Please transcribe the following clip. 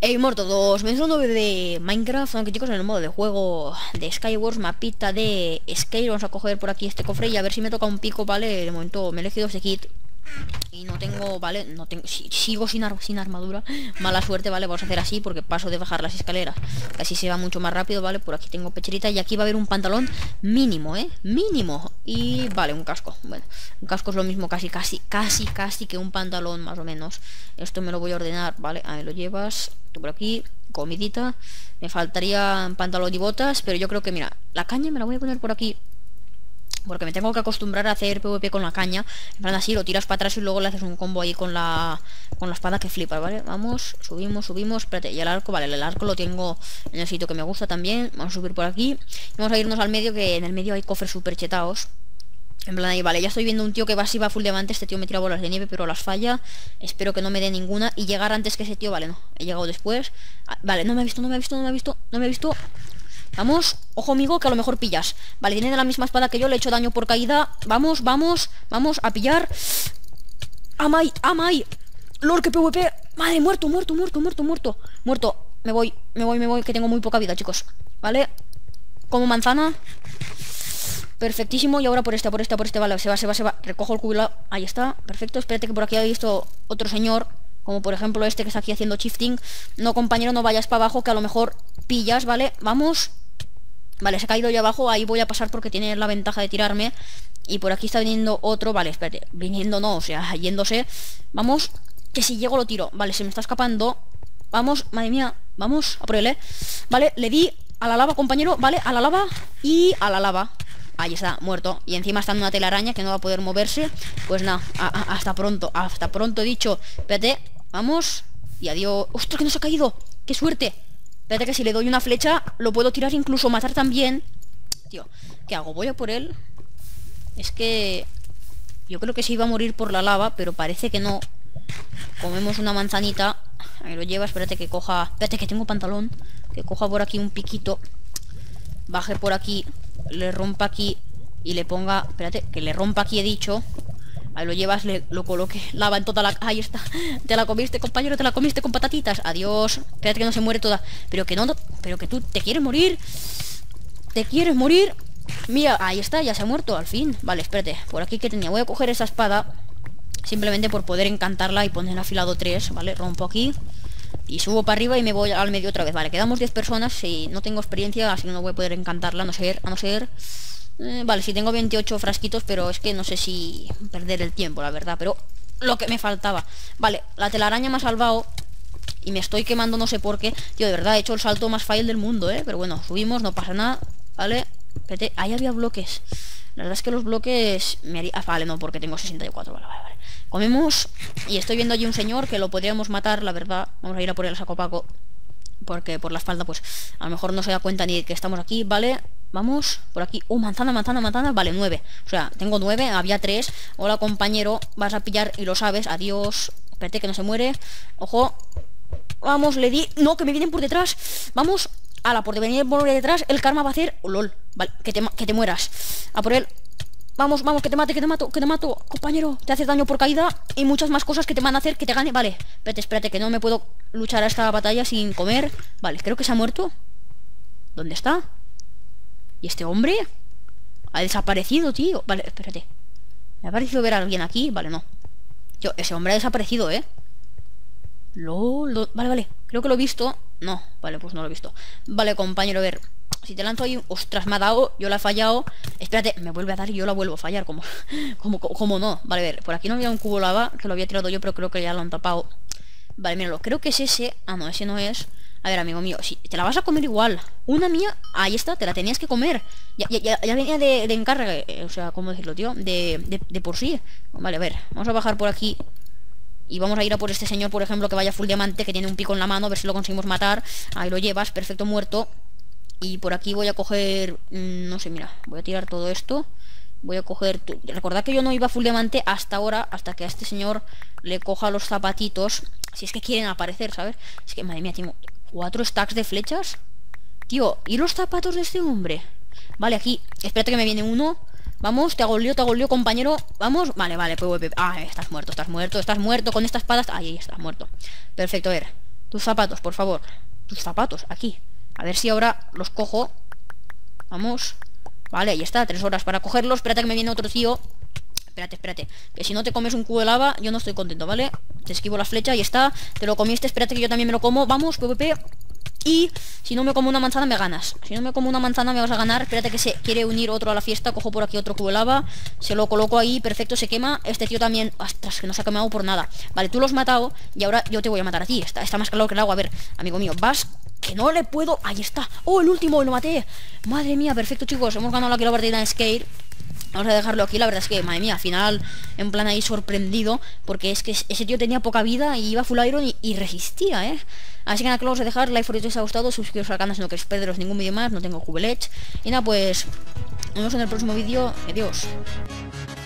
Hey, muerto dos, me nuevo de Minecraft, aunque chicos en el modo de juego de Skywars, mapita de Skate. Vamos a coger por aquí este cofre y a ver si me toca un pico, ¿vale? De momento me he elegido este kit y no tengo, ¿vale? No tengo, sigo sin armadura. Mala suerte, ¿vale? Vamos a hacer así porque paso de bajar las escaleras. Así se va mucho más rápido, ¿vale? Por aquí tengo pecherita y aquí va a haber un pantalón mínimo, ¿eh? Mínimo. Y, vale, un casco. Bueno, un casco es lo mismo casi que un pantalón, más o menos. Esto me lo voy a ordenar, ¿vale? Ahí lo llevas. Tú por aquí, comidita. Me faltaría pantalón y botas, pero yo creo que, mira, la caña me la voy a poner por aquí. Porque me tengo que acostumbrar a hacer PvP con la caña. En plan así, lo tiras para atrás y luego le haces un combo ahí con la espada que flipa, ¿vale? Vamos, subimos. Espérate, y el arco, vale, el arco lo tengo en el sitio que me gusta también. Vamos a subir por aquí. Y vamos a irnos al medio, que en el medio hay cofres super chetados. En plan ahí, vale, ya estoy viendo un tío que va así, va full diamante. Este tío me tira bolas de nieve, pero las falla. Espero que no me dé ninguna y llegar antes que ese tío, vale, no. He llegado después. Vale, no me ha visto. Vamos, ojo amigo, que a lo mejor pillas. Vale, tiene la misma espada que yo, le he hecho daño por caída. Vamos a pillar. Amai. Lord, que PvP. Madre, muerto. Me voy, que tengo muy poca vida, chicos. Vale, como manzana. Perfectísimo, y ahora por este, vale, se va. Recojo el cubilado, ahí está, perfecto. Espérate que por aquí he visto otro señor, como por ejemplo este que está aquí haciendo shifting. No, compañero, no vayas para abajo, que a lo mejor pillas, ¿vale? Vamos. Vale, se ha caído ya abajo, ahí voy a pasar porque tiene la ventaja de tirarme. Y por aquí está viniendo otro, vale, espérate, viniendo no, o sea, yéndose. Vamos, que si llego lo tiro, vale, se me está escapando. Vamos, madre mía, vamos a por él, Vale, le di a la lava, compañero, vale, a la lava y a la lava. Ahí está, muerto. Y encima está en una telaraña que no va a poder moverse. Pues nada, hasta pronto he dicho. Espérate, vamos. Y adiós. ¡Ostras, que no se ha caído! ¡Qué suerte! Espérate que si le doy una flecha lo puedo tirar, incluso matar también. Tío, ¿qué hago? ¿Voy a por él? Es que yo creo que se iba a morir por la lava, pero parece que no. Comemos una manzanita. Ahí lo lleva, espérate que coja. Espérate que tengo pantalón. Que coja por aquí un piquito. Baje por aquí, le rompa aquí y le ponga... Espérate, que le rompa aquí, he dicho. Ahí lo llevas, lo coloque. Lava en toda la... Ahí está. Te la comiste, compañero, te la comiste con patatitas. Adiós. Espérate que no se muere toda. Pero que no... Pero que tú te quieres morir. ¿Te quieres morir? Mira, ahí está, ya se ha muerto, al fin. Vale, espérate. Por aquí que tenía. Voy a coger esa espada. Simplemente por poder encantarla y poner afilado 3, ¿vale? Rompo aquí. Y subo para arriba y me voy al medio otra vez. Vale, quedamos 10 personas y no tengo experiencia, así que no voy a poder encantarla, a no ser... vale, sí tengo 28 frasquitos, pero es que no sé si perder el tiempo, la verdad. Pero lo que me faltaba. Vale, la telaraña me ha salvado y me estoy quemando, no sé por qué. Tío, de verdad, he hecho el salto más fail del mundo, Pero bueno, subimos, no pasa nada. Vale, espérate, ahí había bloques. La verdad es que los bloques me haría... vale, no, porque tengo 64, vale. Comemos y estoy viendo allí un señor que lo podríamos matar, la verdad. Vamos a ir a por él a saco paco, porque por la espalda pues a lo mejor no se da cuenta ni de que estamos aquí, ¿vale? Vamos, por aquí. Manzana, vale, 9. O sea, tengo 9, había 3. Hola, compañero, vas a pillar y lo sabes. Adiós. Espérate que no se muere. Ojo. Vamos, le di... No, que me vienen por detrás. Vamos. Ala, por venir por detrás, el karma va a hacer... Oh, lol. Vale, que te mueras. A por él. Vamos, que te mato, compañero. Te haces daño por caída y muchas más cosas que te van a hacer que te gane. Vale, espérate, que no me puedo luchar a esta batalla sin comer. Vale, creo que se ha muerto. ¿Dónde está? ¿Y este hombre? Ha desaparecido, tío. Vale, espérate. Me ha parecido ver a alguien aquí. Vale, no. Tío, ese hombre ha desaparecido, LOL. Vale, creo que lo he visto. No, vale, pues no lo he visto. Vale, compañero, a ver. Si te lanzo ahí, ostras, me ha dado, yo la he fallado. Espérate, me vuelve a dar y yo la vuelvo a fallar. Como no. Vale, a ver, por aquí no había un cubo lava, que lo había tirado yo, pero creo que ya lo han tapado. Vale, míralo, creo que es ese. Ah, no, ese no es. A ver, amigo mío, si te la vas a comer igual. Una mía, ahí está, te la tenías que comer. Ya venía de encarga, o sea, ¿cómo decirlo, tío? De por sí. Vale, a ver, vamos a bajar por aquí. Y vamos a ir a por este señor, por ejemplo, que vaya full diamante, que tiene un pico en la mano, a ver si lo conseguimos matar. Ahí lo llevas, perfecto, muerto. Y por aquí voy a coger... no sé, mira, voy a tirar todo esto. Voy a coger... Recordad que yo no iba full diamante hasta ahora, hasta que a este señor le coja los zapatitos. Si es que quieren aparecer, ¿sabes? Es que, madre mía, tengo 4 stacks de flechas. Tío, ¿y los zapatos de este hombre? Vale, aquí, espérate que me viene uno. Vamos, te hago el lío, compañero. Vamos, vale, PvP. Ah, estás muerto con esta espada. Ahí estás muerto. Perfecto, a ver. Tus zapatos, por favor. Tus zapatos, aquí. A ver si ahora los cojo. Vamos. Vale, ahí está, 3 horas para cogerlos. Espérate que me viene otro tío. Espérate. Que si no te comes un cubo de lava, yo no estoy contento, ¿vale? Te esquivo la flecha, ahí está. Te lo comiste, espérate que yo también me lo como. Vamos, PvP. Y si no me como una manzana me ganas. Si no me como una manzana me vas a ganar. Espérate que se quiere unir otro a la fiesta. Cojo por aquí otro cubo de lava. Se lo coloco ahí, perfecto, se quema. Este tío también, ostras, que no se ha quemado por nada. Vale, tú lo has matado y ahora yo te voy a matar a ti. Está más calor que el agua. A ver, amigo mío, vas, que no le puedo. Ahí está. Oh, el último, lo maté. Madre mía, perfecto, chicos. Hemos ganado aquí la partida en Scale. Vamos a dejarlo aquí, la verdad es que, madre mía, al final, en plan ahí sorprendido, porque es que ese tío tenía poca vida y iba full iron y resistía, ¿eh? Así que nada, que lo vamos a dejar, like for si os ha gustado, suscribiros al canal si no queréis perderos ningún vídeo más, no tengo Cubelech. Y nada, pues, nos vemos en el próximo vídeo, adiós.